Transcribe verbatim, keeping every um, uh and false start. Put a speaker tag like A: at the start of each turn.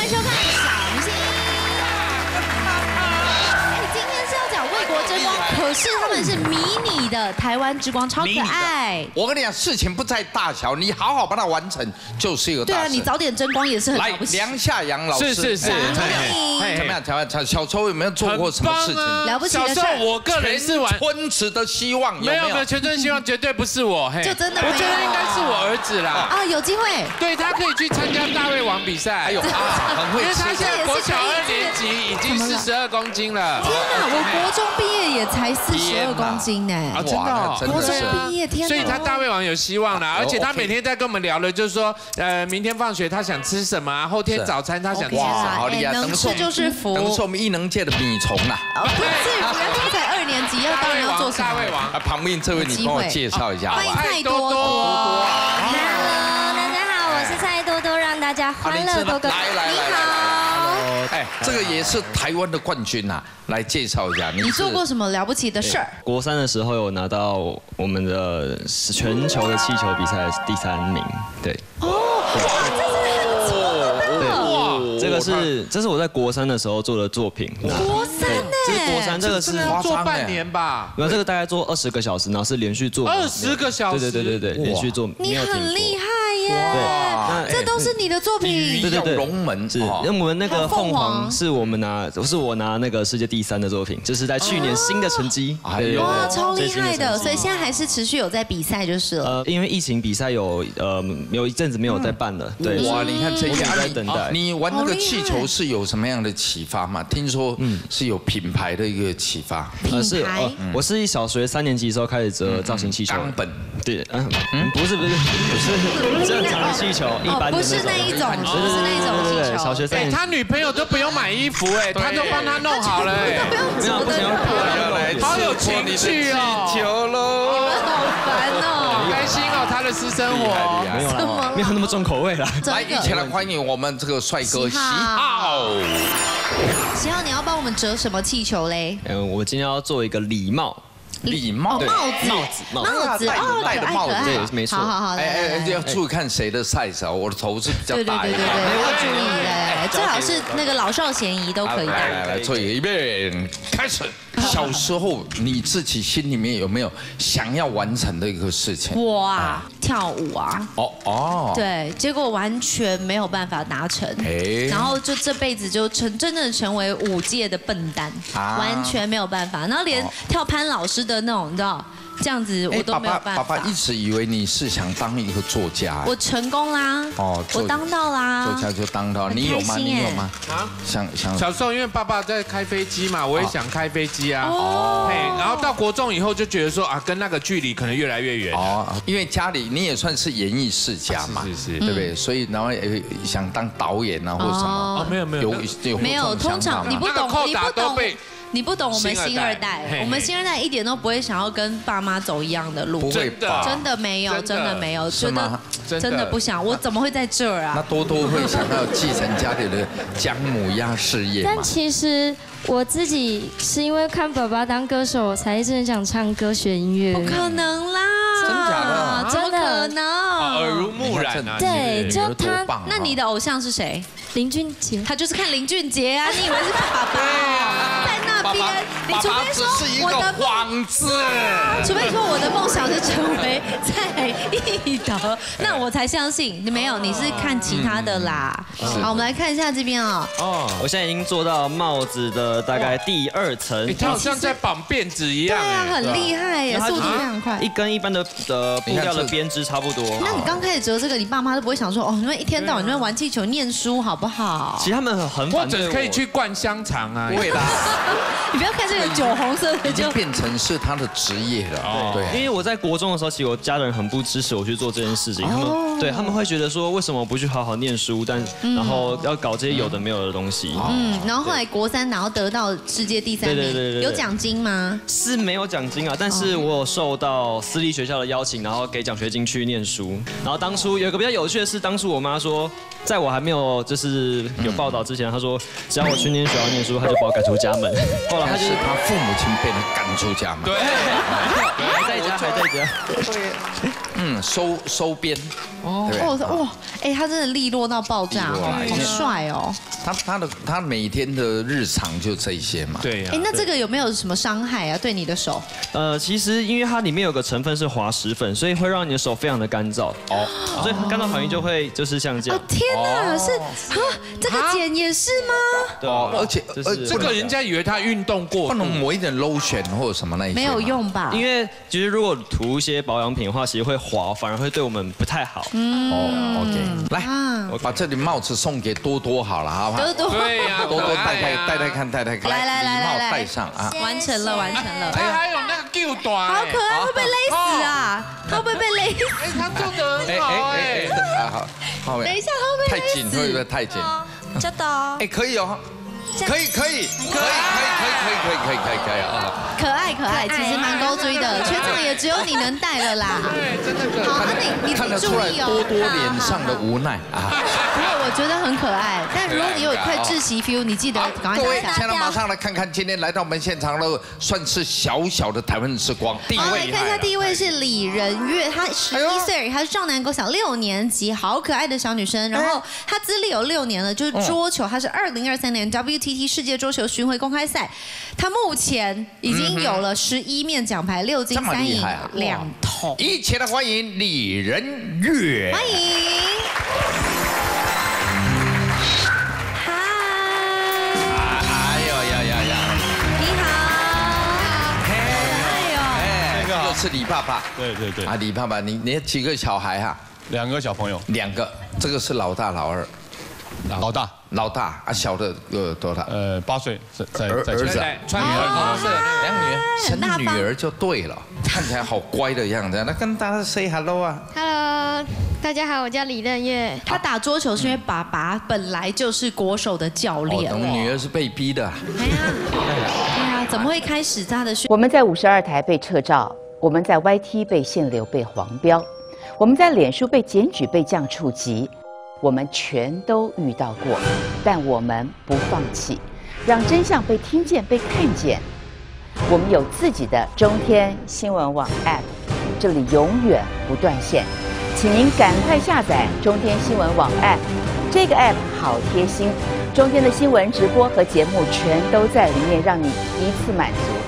A: 迎收看《小明星》。今天是要讲为国争光，可是他们是迷你的台湾之光，超可爱。
B: 我跟你讲，事情不在大小，你好好把它完成，就是一个大事。
A: 对啊，你早点争光也是很了不起。
B: 来，梁夏阳老师，
C: 是是是，
B: 怎么样？台湾小时候有没有做过什么事情？
A: 了不起的事。
C: 小时候我个人是玩
B: 村子的希望，
C: 没有没有，全村希望绝对不是我，嘿，
A: 就真的，
C: 我觉得应该是我儿子啦。
A: 啊，有机会。
C: 对他可以去参加大胃王比赛。哎呦，
B: 很会吃。
C: 因为他现在国小二年级已经四十二公斤了。
A: 天哪，我国中毕业也才四十二公斤呢。
C: 啊，真的，
A: 国中毕业，天哪。
C: 所以他大胃王有希望啦，而且他每天在跟我们聊的，就是说，呃，明天放学他想吃什么，后天早餐他想吃什么。
B: 好厉害，
A: 能吃就是福。
B: 等于是我们艺能界的米虫啦。
A: 不是，人家才二年级，要当然要做什么？
C: 大胃王。
B: 啊，旁边这位你帮我介绍一下。
A: 欢迎蔡多多。
D: Hello， 大家好，我是蔡多多，让大家欢乐多多。
B: 来来来，
A: 你好。
B: 哎，这个也是台湾的冠军呐，来介绍一下。
A: 你做过什么了不起的事儿？
E: 国三的时候有拿到我们的全球的气球比赛第三名，对。
A: 哦，这是很错的。
E: 哇，这个是这是我在国三的时候做的作品。
A: 国三呢？
E: 这是国三，这个是
C: 做半年吧？
E: 没有，这个大概做二十个小时，然后是连续做。
C: 二十个小时？
E: 对对对对对，连续做。
A: 你很厉害耶！
E: 对，
A: 这都是你的作品。
B: 对对对，龙门
E: 是，因为我们那个凤凰是我们拿，是我拿那个世界第三的作品，就是在去年新的成绩。
B: 哎呦，
A: 哇，超厉害的！所以现在还是持续有在比赛就是了。
E: 呃，因为疫情比赛有呃有一阵子没有在办了。对。
B: 哇，你看这些
E: 在等待。
B: 你玩那个气球是有什么样的启发吗？听说是有品牌的一个启发。
A: 品牌？
E: 我是一小学三年级的时候开始折造型气球。
B: 冈本。
E: 对，嗯，不是不是不是正常的气球，一般的。
A: 不是那一种，不是那一种气球。
E: 小学三年级。
C: 他女朋友都不用买衣服哎，他都帮他弄好了哎。
A: 不用折的。
C: 好有情趣哦。
B: 气球喽。
A: 你们好烦哦。
C: 好开心哦，他的私生活。
E: 没有啦，没有那么重口味啦。
B: 来，一起来欢迎我们这个帅哥喜浩。
A: 喜浩，你要帮我们折什么气球嘞？
E: 嗯，我今天要做一个礼帽。
B: 礼帽，
A: 帽子，
E: 帽子，
A: 帽子，哦，
B: 戴的帽子，
E: 对，没错。
A: 好好好，
B: 哎哎，要注意看谁的 size 啊，我的头是比较大一点。
A: 对对对对对，要注意嘞，最好是那个老少咸宜都可以的。
B: 来来来，做一遍，开始。小时候你自己心里面有没有想要完成的一个事情？
A: 我啊，跳舞啊。
B: 哦哦。
A: 对，结果完全没有办法达成。哎。然后就这辈子就成真正成为舞界的笨蛋，完全没有办法。然后连跳潘老师的那种，你知道。这样子我都没有办法。
B: 爸爸一直以为你是想当一个作家。
A: 我成功啦！哦，我当到啦！
B: 作家就当到，你有吗？你有吗？啊，想想。
C: 小时候因为爸爸在开飞机嘛，我也想开飞机啊。哦。然后到国中以后就觉得说啊，跟那个距离可能越来越远。哦。
B: 因为家里你也算是演艺世家嘛，
C: 是是，
B: 对不对？所以然后也想当导演啊，或者什么。
C: 哦，没有没有。
B: 有有
A: 没有，通常你不懂，你不懂。你不懂我们新二代，我们新二代一点都不会想要跟爸妈走一样的路，
B: 不会吧？
A: 真的没有，真的没有，觉得真的不想，我怎么会在这儿啊？
B: 那多多会想要继承家里的姜母鸭事业吗？
D: 但其实我自己是因为看爸爸当歌手，我才一直很想唱歌学音乐。
A: 不可能啦！
B: 真假的？
A: 怎么可能？
C: 耳濡目染啊！
D: 对，就他。
A: 那你的偶像是谁？
D: 林俊杰。
A: 他就是看林俊杰啊！你以为是看爸爸？在那边，你除非说我的
B: 幌子，
A: 除非说我的梦想是成为在艺德，那我才相信。你没有，你是看其他的啦。好，我们来看一下这边啊。
E: 哦，我现在已经做到帽子的大概第二层。
C: 它好像在绑辫子一样。
A: 对啊，很厉害耶，速度非常快。
E: 一跟一般的的布料的编织差不多。
A: 那你刚开始折这个，你爸妈都不会想说哦，你们一天到晚你们玩气球、念书好不好？
E: 其实他们很
C: 或者可以去灌香肠啊。
B: 不会的。
A: 你不要看这个酒红色的，
B: 就变成是他的职业了。对，
E: 因为我在国中的时候，其实我家人很不支持我去做这件事情。他们对他们会觉得说，为什么我不去好好念书，但然后要搞这些有的没有的东西。
A: 嗯，然后后来国三，然后得到世界第三名，有奖金吗？
E: 是没有奖金啊，但是我有受到私立学校的邀请，然后给奖学金去念书。然后当初有一个比较有趣的是，当初我妈说，在我还没有就是有报道之前，她说只要我去念学校念书，她就把我赶出家门。 后来他就是
B: 他父母亲被他赶出家门。
C: 对，
E: 还在家，还在家。
B: 嗯，收收编。
A: 哦哦哇，哎，他真的利落到爆炸哦，好帅哦。
B: 他他的他每天的日常就这些嘛。
C: 对呀。
A: 哎，那这个有没有什么伤害啊？对你的手？
E: 呃，其实因为它里面有个成分是滑石粉，所以会让你的手非常的干燥。哦。所以干燥反应就会就是像这样。
A: 哦天哪，是啊，这个茧也是吗？
E: 对，
B: 而且
E: 呃
C: 这个人家以为他运动过，
B: 不能抹一点 lotion 或者什么那些。
A: 没有用吧？
E: 因为其实如果涂一些保养品的话，其实会滑，反而会对我们不太好。
B: 嗯。哦 ，OK， 来，我把这顶帽子送给多多好了，好不好？
A: 多多。
C: 对呀，
B: 多多戴戴戴戴看戴戴看。
A: 来来来来来，
B: 戴上啊！
A: 完成了，完成了。
C: 他还有那个旧短，
A: 好可爱，会被勒死啊！他会不会被勒死？
C: 哎，他做的很好哎。
B: 好，好。
A: 等一下，他会
B: 太紧，会不会太紧？
A: 真的。
B: 哎，可以哦。可以可以可以可以可以可以可以可以可以可以啊！
A: 可爱可爱，其实蛮勾追的，全场也只有你能戴了啦。
C: 对，真的可
A: 爱。好，那你你
B: 看得出来多多脸上的无奈啊。
A: 不过我觉得很可爱，但如果你有一块窒息 feel，你记得赶快拿下。
B: 各位，现在马上来看看今天来到我们现场的，算是小小的台湾之光。第一位，
A: 来看一下，第一位是李仁月，她十一岁，她是壮男狗小六年级，好可爱的小女生。然后她资历有六年了，就是桌球，她是二零二三年 W T T 世界桌球巡回公开赛，她目前已经有了十一面奖牌，六金三银两铜。
B: 一起来欢迎李仁月，
A: 欢迎。嗨，
B: 哎呦呀呀呀！
A: 你好，
B: 哎呦，哎，又是李爸爸，
F: 对对对，
B: 啊，李爸爸，你你几个小孩哈？
F: 两个小朋友，
B: 两个，这个是老大老二，
F: 老大
B: 老大啊，小的有多大？
F: 呃，八岁，在
B: 儿儿子，
C: 穿女儿色的
B: 两女儿，生女儿就对了，看起来好乖的样子。那跟大家 say hello 啊
G: ，Hello， 大家好，我叫李任月。
A: 他打桌球是因为爸爸本来就是国手的教练，
B: 我们女儿是被逼的。
A: 哎呀，对啊，怎么会开始他的训？
H: 我们在五十二台被撤照，我们在 Y T 被限流、被黄标，我们在脸书被检举、被降触及。我们全都遇到过，但我们不放弃，让真相被听见、被看见。我们有自己的中天新闻网 App， 这里永远不断线，请您赶快下载中天新闻网 App。这个 App 好贴心，中天的新闻直播和节目全都在里面，让你一次满足。